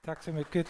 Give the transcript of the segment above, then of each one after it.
Tack så mycket.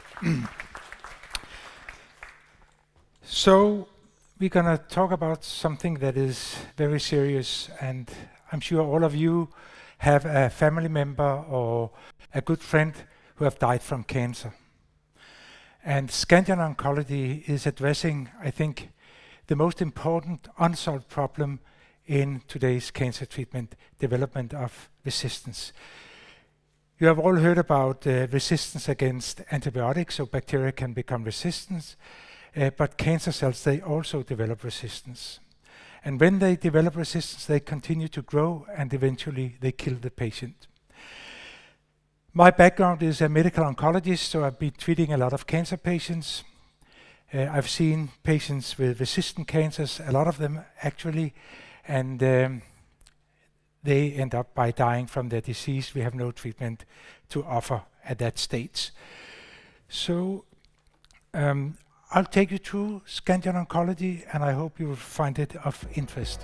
So we're going to talk about something that is very serious, and I'm sure all of you have a family member or a good friend who have died from cancer. And Scandion Oncology is addressing, I think, the most important unsolved problem in today's cancer treatment, development of resistance. You have all heard about resistance against antibiotics, so bacteria can become resistant, but cancer cells, they also develop resistance. And when they develop resistance, they continue to grow and eventually they kill the patient. My background is a medical oncologist, so I've been treating a lot of cancer patients. I've seen patients with resistant cancers, a lot of them actually, and they end up by dying from their disease. We have no treatment to offer at that stage. So I'll take you through Scandion Oncology, and I hope you will find it of interest.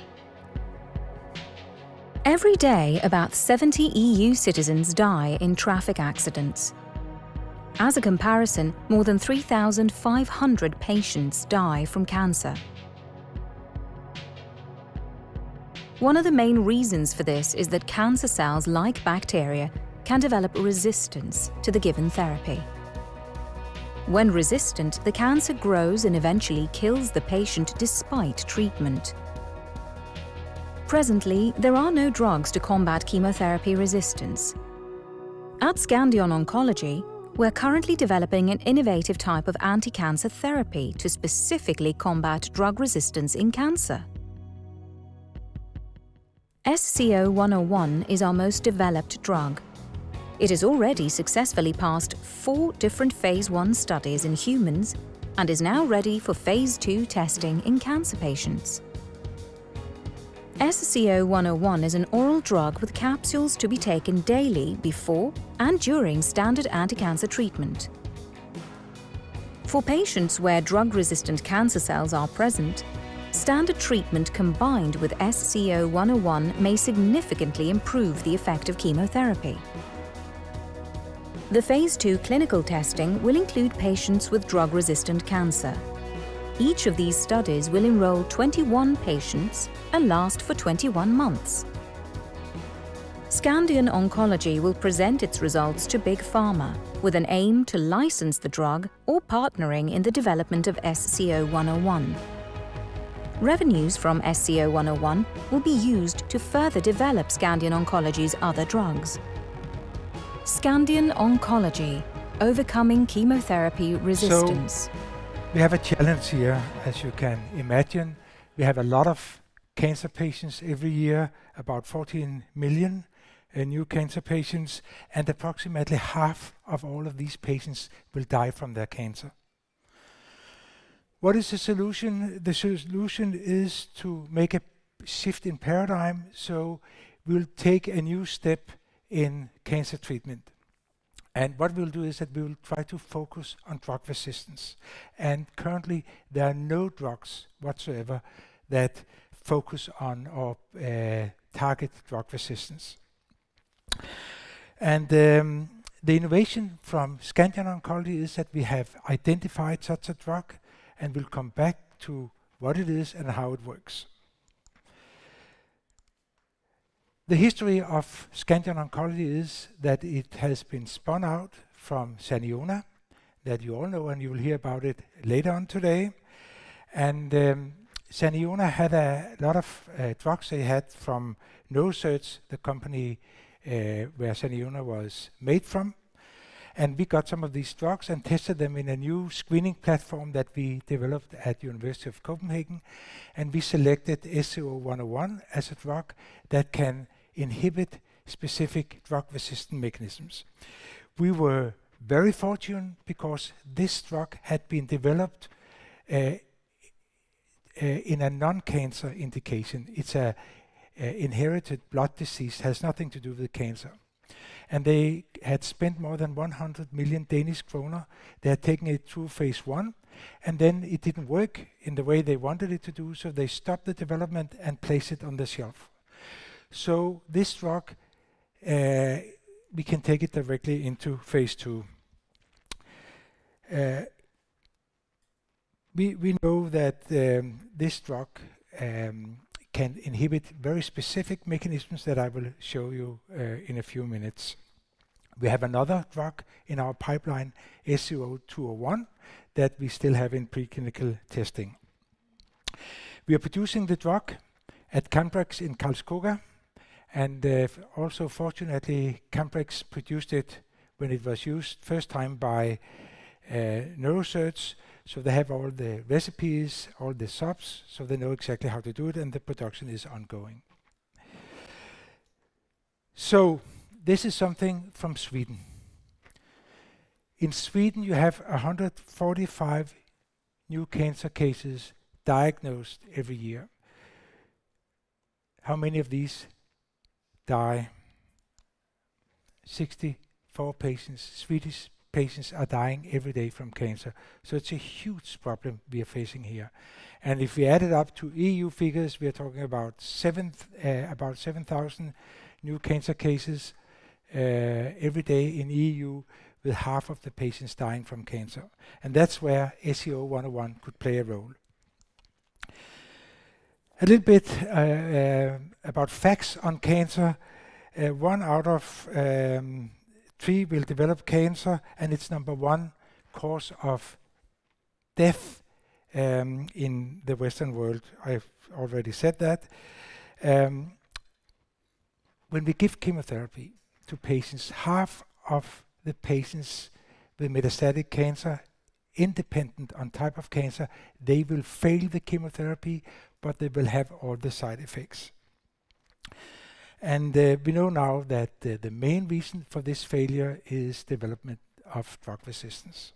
Every day, about 70 EU citizens die in traffic accidents. As a comparison, more than 3,500 patients die from cancer. One of the main reasons for this is that cancer cells, like bacteria, can develop resistance to the given therapy. When resistant, the cancer grows and eventually kills the patient despite treatment. Presently, there are no drugs to combat chemotherapy resistance. At Scandion Oncology, we're currently developing an innovative type of anti-cancer therapy to specifically combat drug resistance in cancer. SCO-101 is our most developed drug. It has already successfully passed 4 different phase 1 studies in humans and is now ready for phase 2 testing in cancer patients. SCO-101 is an oral drug with capsules to be taken daily before and during standard anti-cancer treatment. For patients where drug-resistant cancer cells are present, standard treatment combined with SCO-101 may significantly improve the effect of chemotherapy. The phase 2 clinical testing will include patients with drug-resistant cancer. Each of these studies will enroll 21 patients and last for 21 months. Scandion Oncology will present its results to Big Pharma with an aim to license the drug or partnering in the development of SCO-101. Revenues from SCO-101 will be used to further develop Scandion Oncology's other drugs. Scandion Oncology, overcoming chemotherapy resistance. So we have a challenge here, as you can imagine. We have a lot of cancer patients every year, about 14 million new cancer patients, and approximately half of all of these patients will die from their cancer. What is the solution? The solution is to make a shift in paradigm, so we'll take a new step in cancer treatment. And what we'll do is that we will try to focus on drug resistance. And currently, there are no drugs whatsoever that focus on or target drug resistance. And the innovation from Scandion Oncology is that we have identified such a drug, and we'll come back to what it is and how it works. The history of Scandion Oncology is that it has been spun out from Saniona, that you all know, and you will hear about it later on today. And Saniona had a lot of drugs they had from NeuroSearch, the company where Saniona was made from. And we got some of these drugs and tested them in a new screening platform that we developed at University of Copenhagen. And we selected SCO-101 as a drug that can inhibit specific drug-resistant mechanisms. We were very fortunate because this drug had been developed in a non-cancer indication. It's a inherited blood disease, has nothing to do with cancer. And they had spent more than 100 million Danish kroner. They had taken it through phase 1, and then it didn't work in the way they wanted it to do, so they stopped the development and placed it on the shelf. So this drug, we can take it directly into phase 2. We know that this drug can inhibit very specific mechanisms that I will show you in a few minutes. We have another drug in our pipeline, SCO-201, that we still have in preclinical testing. We are producing the drug at Cambrex in Karlskoga, and also fortunately Cambrex produced it when it was used first time by Neurosearch, so they have all the recipes, all the subs, so they know exactly how to do it, and the production is ongoing. So this is something from Sweden. In Sweden you have 145 new cancer cases diagnosed every year. How many of these die? 64 patients, Swedish patients are dying every day from cancer. So it's a huge problem we are facing here. And if we add it up to EU figures, we are talking about 7,000 new cancer cases every day in EU, with half of the patients dying from cancer. And that's where SCO-101 could play a role. A little bit about facts on cancer. 1 out of 3 will develop cancer, and it's #1 cause of death in the Western world. I've already said that. When we give chemotherapy to patients, half of the patients with metastatic cancer, independent on type of cancer, they will fail the chemotherapy, but they will have all the side effects. And we know now that the main reason for this failure is development of drug resistance.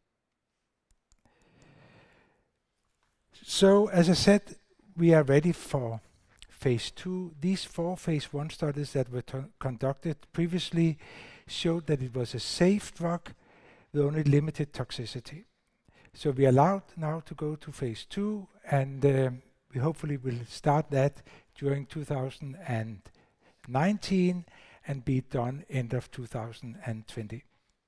So, as I said, we are ready for phase 2. These 4 phase 1 studies that were conducted previously showed that it was a safe drug with only limited toxicity. So we are allowed now to go to phase 2, and we hopefully will start that during 2019 and be done end of 2020.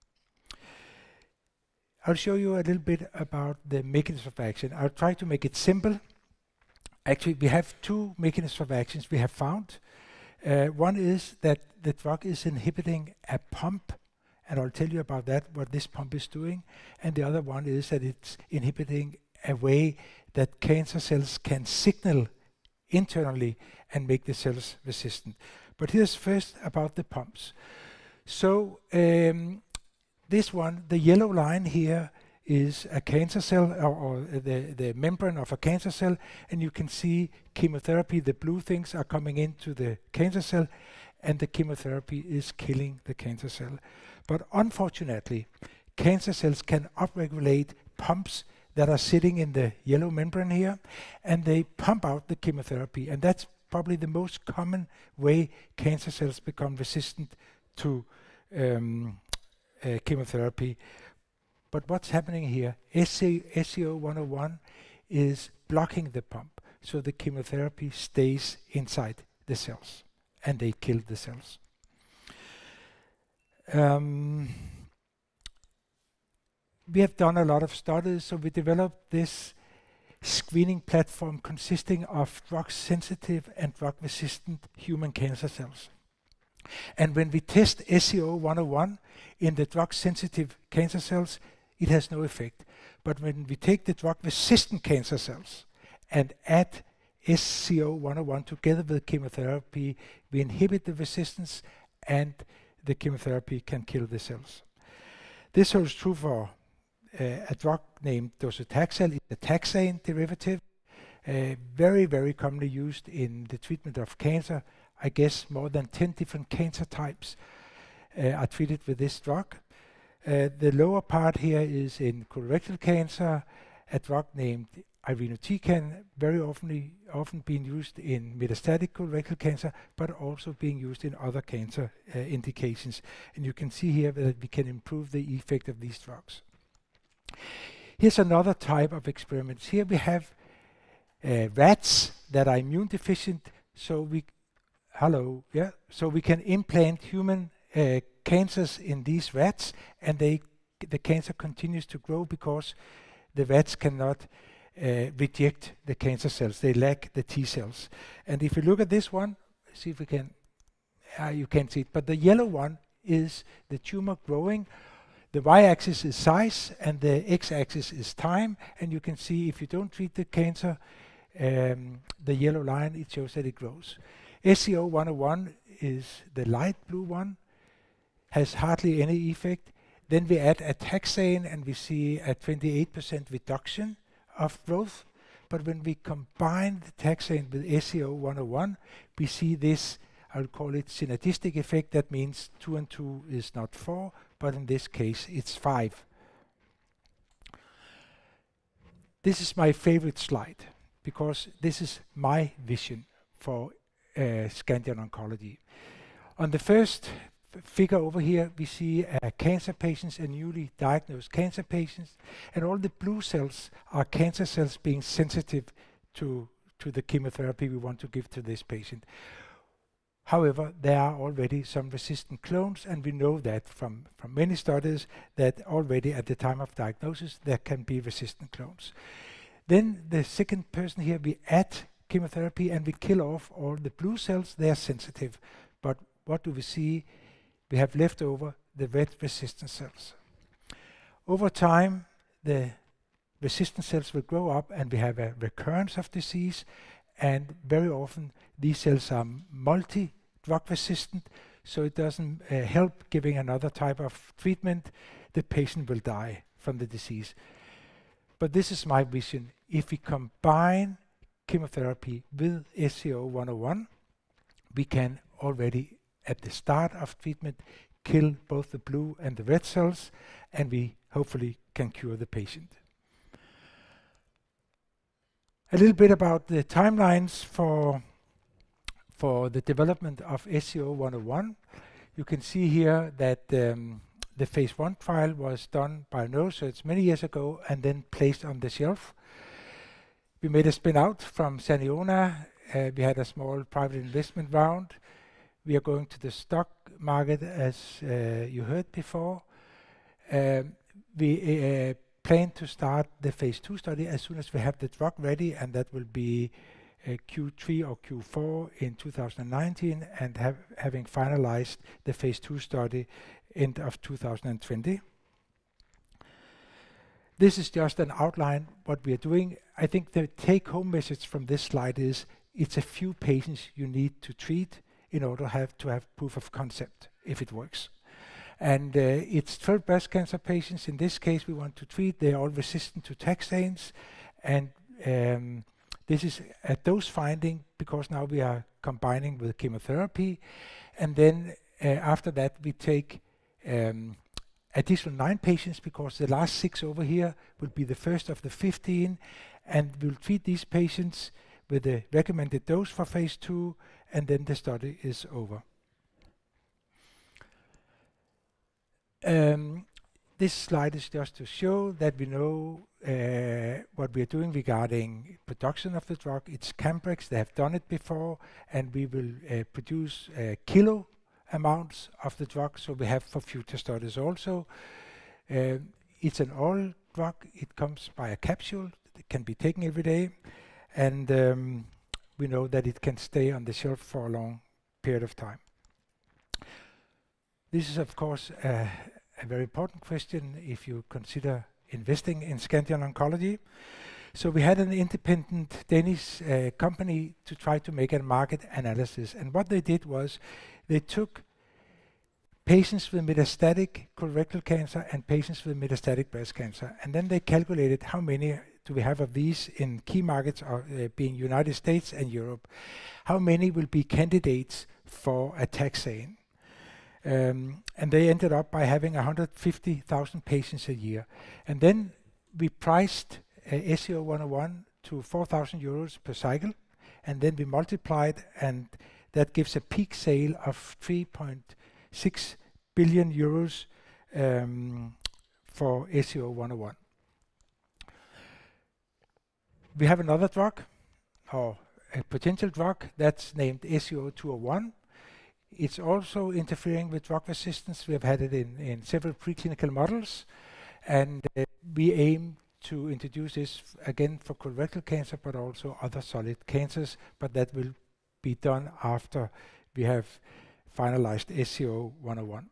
I'll show you a little bit about the mechanism of action. I'll try to make it simple. Actually, we have 2 mechanisms of actions we have found. One is that the drug is inhibiting a pump, and I'll tell you about that, what this pump is doing. And the other one is that it's inhibiting a way that cancer cells can signal internally and make the cells resistant. But here's first about the pumps. So this one, the yellow line here, is a cancer cell, or the membrane of a cancer cell, and you can see chemotherapy, the blue things are coming into the cancer cell, and the chemotherapy is killing the cancer cell. But unfortunately, cancer cells can upregulate pumps that are sitting in the yellow membrane here, and they pump out the chemotherapy, and that's probably the most common way cancer cells become resistant to chemotherapy. But what's happening here? SCO-101 is blocking the pump, so the chemotherapy stays inside the cells, and they kill the cells. We have done a lot of studies, so we developed this screening platform consisting of drug-sensitive and drug-resistant human cancer cells. And when we test SCO-101 in the drug-sensitive cancer cells, it has no effect. But when we take the drug-resistant cancer cells and add SCO-101 together with chemotherapy, we inhibit the resistance, and the chemotherapy can kill the cells. This holds true for a drug named docetaxel. It's a taxane derivative, very, very commonly used in the treatment of cancer. I guess more than 10 different cancer types are treated with this drug. The lower part here is in colorectal cancer, a drug named irinotecan, very often being used in metastatic colorectal cancer, but also being used in other cancer indications. And you can see here that we can improve the effect of these drugs. Here's another type of experiments. Here we have rats that are immune deficient, so we can implant human cancers in these rats, and they the cancer continues to grow because the rats cannot reject the cancer cells. They lack the T cells. And if you look at this one, see if we can, you can't see it, but the yellow one is the tumor growing. The y-axis is size and the x-axis is time, and you can see if you don't treat the cancer, the yellow line, it shows that it grows. SCO-101 is the light blue one, has hardly any effect. Then we add a taxane and we see a 28% reduction of growth. But when we combine the taxane with SCO-101, we see this, I'll call it synergistic effect. That means 2 and 2 is not 4, but in this case it's 5. This is my favorite slide because this is my vision for Scandion Oncology. On the first figure over here, we see cancer patients and newly diagnosed cancer patients, and all the blue cells are cancer cells being sensitive to the chemotherapy we want to give to this patient. However, there are already some resistant clones, and we know that from many studies that already at the time of diagnosis there can be resistant clones. Then the second person here, we add chemotherapy and we kill off all the blue cells. They are sensitive, but what do we see? We have left over the red resistant cells. Over time, the resistant cells will grow up and we have a recurrence of disease, and very often these cells are multi-drug resistant, so it doesn't help giving another type of treatment. The patient will die from the disease. But this is my vision. If we combine chemotherapy with SCO-101, we can already at the start of treatment kill both the blue and the red cells, and we hopefully can cure the patient. A little bit about the timelines for the development of SCO-101. You can see here that the phase 1 trial was done by Neurosurge many years ago and then placed on the shelf. We made a spin out from Saniona. We had a small private investment round. We are going to the stock market, as you heard before. We plan to start the phase 2 study as soon as we have the drug ready, and that will be Q3 or Q4 in 2019, and having finalized the phase 2 study end of 2020. This is just an outline what we are doing. I think the take-home message from this slide is it's a few patients you need to treat in order to have proof of concept, if it works. And it's 12 breast cancer patients. In this case, we want to treat. They are all resistant to taxanes. And this is a dose finding because now we are combining with chemotherapy. And then after that, we take additional 9 patients because the last 6 over here will be the first of the 15. And we'll treat these patients with the recommended dose for phase 2, and then the study is over. This slide is just to show that we know what we are doing regarding production of the drug. It's Cambrex. They have done it before, and we will produce kilo amounts of the drug, so we have for future studies also. It's an oral drug. It comes by a capsule. It can be taken every day, and we know that it can stay on the shelf for a long period of time. This is, of course, a very important question if you consider investing in Scandion Oncology. So we had an independent Danish company to try to make a market analysis. And what they did was they took patients with metastatic colorectal cancer and patients with metastatic breast cancer. And then they calculated how many do we have of these in key markets, being United States and Europe. How many will be candidates for a taxane? And they ended up by having 150,000 patients a year. And then we priced SCO-101 to 4,000 euros per cycle, and then we multiplied, and that gives a peak sale of 3.6 billion euros for SCO-101. We have another drug, or a potential drug, that's named SCO-201. It's also interfering with drug resistance. We have had it in several preclinical models. And we aim to introduce this again for colorectal cancer, but also other solid cancers, but that will be done after we have finalized SCO 101.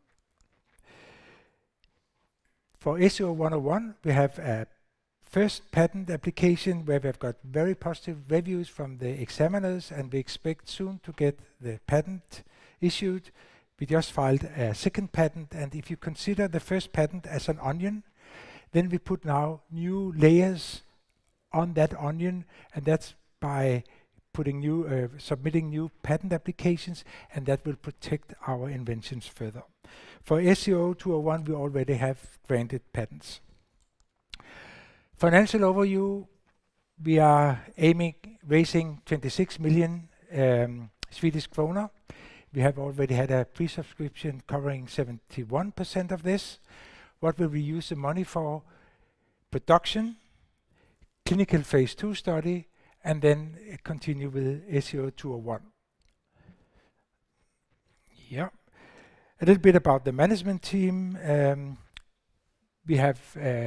For SCO 101, we have a first patent application where we have got very positive reviews from the examiners, and we expect soon to get the patent issued. We just filed a second patent, and if you consider the first patent as an onion, then we put now new layers on that onion, and that's by putting new, submitting new patent applications, and that will protect our inventions further. For SCO 201, we already have granted patents. Financial overview, we are raising 26 million Swedish krona. We have already had a pre-subscription covering 71% of this. What will we use the money for? Production, clinical phase 2 study, and then continue with SCO 201. Yeah. A little bit about the management team. We have,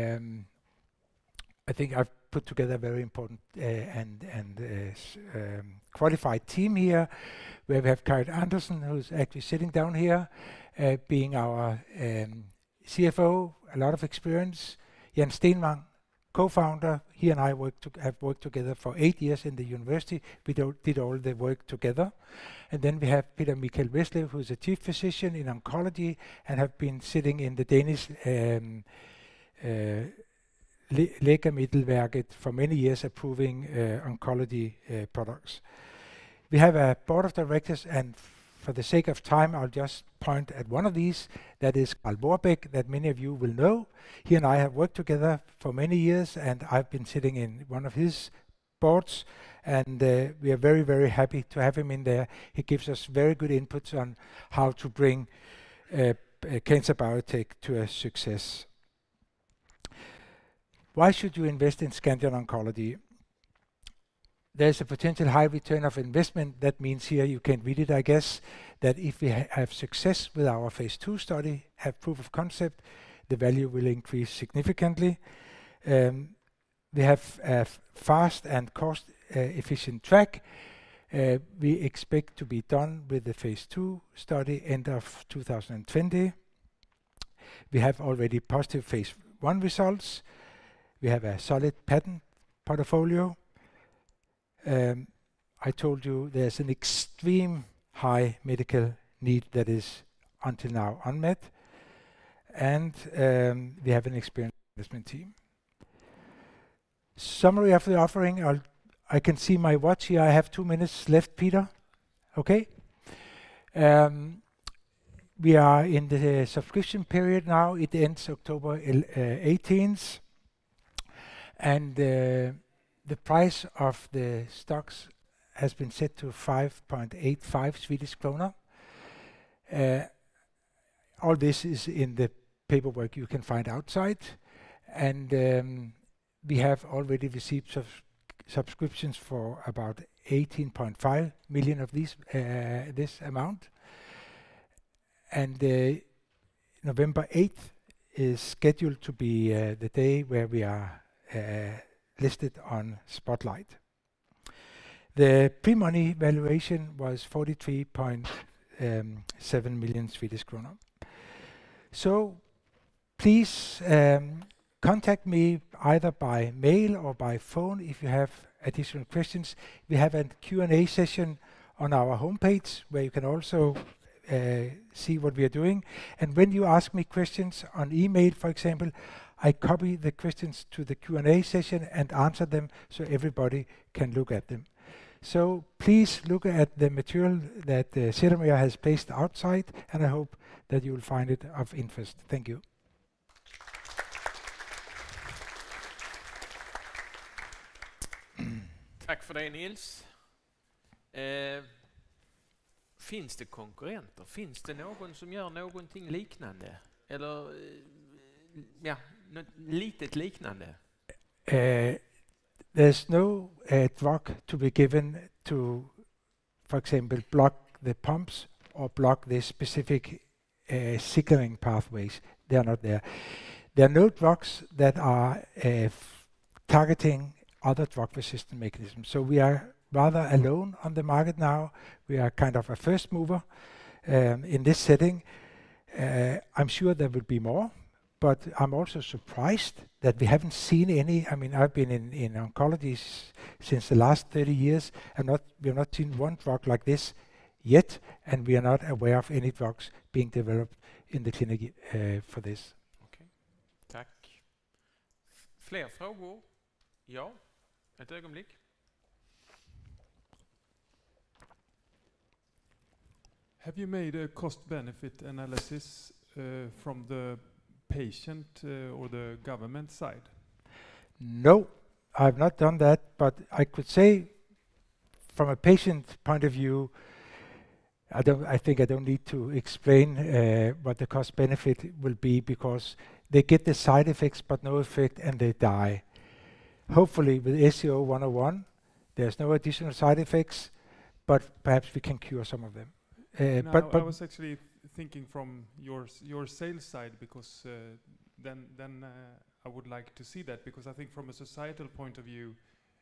I think I've put together a very important and qualified team here, where we have Karen Andersen, who's actually sitting down here, being our CFO, a lot of experience. Jan Stenvang, co-founder. He and I have worked together for 8 years in the university. We did all the work together. And then we have Peter Michael Weslev, who's a chief physician in oncology and have been sitting in the Danish Lægemiddelverket for many years, approving oncology products. We have a board of directors, and for the sake of time, I'll just point at one of these. That is Carl Borbæk, that many of you will know. He and I have worked together for many years, and I've been sitting in one of his boards, and we are very, very happy to have him in there. He gives us very good inputs on how to bring Cancer Biotech to a success. Why should you invest in Scandion Oncology? There's a potential high return of investment. That means here, you can read it, I guess, that if we have success with our phase 2 study, have proof of concept, the value will increase significantly. We have a fast and cost efficient track. We expect to be done with the phase 2 study end of 2020. We have already positive phase 1 results. We have a solid patent portfolio. I told you there's an extreme high medical need that is until now unmet, and we have an experienced investment team. Summary of the offering. I can see my watch here. I have 2 minutes left, Peter. Okay. We are in the subscription period now. It ends October 18th. And the price of the stocks has been set to 5.85 Swedish krona. All this is in the paperwork you can find outside. And we have already received subscriptions for about 18.5 million of these, this amount. And November 8th is scheduled to be the day where we are listed on Spotlight. The pre-money valuation was 43.7 million Swedish kronor. So please contact me either by mail or by phone if you have additional questions. We have a Q&A session on our homepage where you can also see what we are doing. And when you ask me questions on email, for example, I copy the questions to the Q&A session and answer them so everybody can look at them. So please look at the material that Sedermera has placed outside, and I hope that you will find it of interest. Thank you. Tack för det, Nils. Finns det konkurrenter? Finns det någon som gör någonting liknande? Eller ja, något litet liknande? There's no drug to be given to, for example, block the pumps or block the specific signaling pathways. They are not there. There are no drugs that are targeting other drug-resistant mechanisms. So we are rather alone on the market now. We are kind of a first mover in this setting. I'm sure there will be more, but I'm also surprised that we haven't seen any. I mean, I've been in oncology since the last 30 years, and we have not seen one drug like this yet, and we are not aware of any drugs being developed in the clinic for this. Okej, tack. Fler frågor? Ja, ett ögonblick. Have you made a cost-benefit analysis from the patient or the government side? No, I've not done that, but I could say from a patient point of view, I think I don't need to explain what the cost benefit will be, because they get the side effects but no effect and they die. Hopefully with SCO-101, there's no additional side effects, but perhaps we can cure some of them. But I was actually thinking from your sales side, because then I would like to see that, because I think from a societal point of view,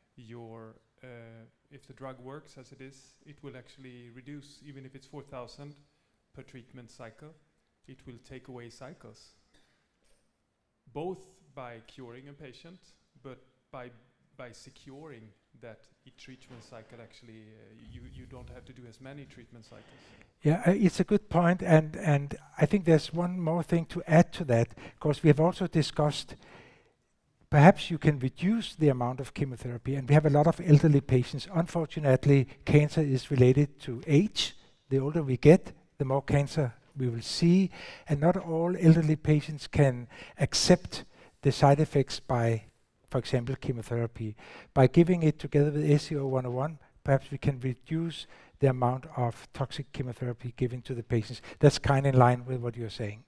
if the drug works as it is, it will actually reduce, even if it's 4,000 per treatment cycle, it will take away cycles, both by curing a patient, but by securing that each treatment cycle actually you don't have to do as many treatment cycles. Yeah, it's a good point, and I think there's one more thing to add to that, because we have also discussed perhaps you can reduce the amount of chemotherapy, and we have a lot of elderly patients. Unfortunately, cancer is related to age. The older we get, the more cancer we will see, and not all elderly patients can accept the side effects by, for example, chemotherapy. By giving it together with SCO-101, perhaps we can reduce the amount of toxic chemotherapy given to the patients. That's kind of in line with what you're saying.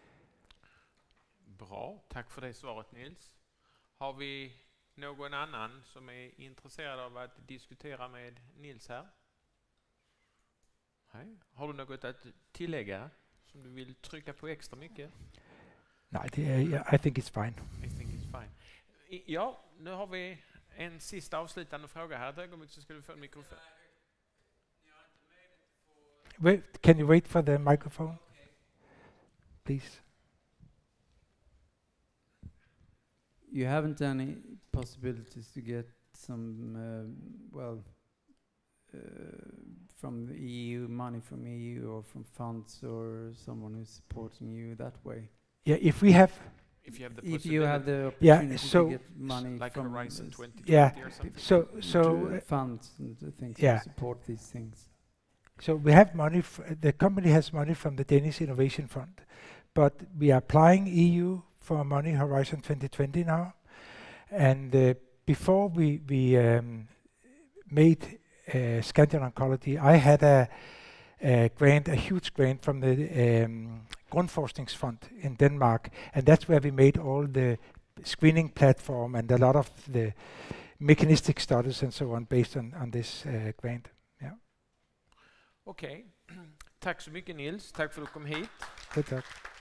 Bra, tack för det svaret Nils. Har vi någon annan som är intresserad av att diskutera med Nils här? Nej. Har du något att tillägga som du vill trycka på extra mycket? Nej, I think it's fine. I think it's fine. Ja, nu har vi en sista avslutande fråga här. Ett ögonblick så ska du få en mikrofon. Wait, can you wait for the microphone? Okay. Please. You haven't any possibilities to get some, from the EU, money from EU or from funds or someone who's supporting you that way? Yeah, if you have the opportunity so to get money like from Horizon 2020 yeah, or something. So funds and things yeah. to support these things. So we have money. The company has money from the Danish Innovation Fund, but we are applying EU for money, Horizon 2020 now. And before we made Scandion Oncology, I had a huge grant from the Grundforskningsfond in Denmark, and that's where we made all the screening platform and a lot of the mechanistic studies and so on based on this grant. Yeah. Okej. Tack så mycket Nils. Tack för att du kom hit. Tack.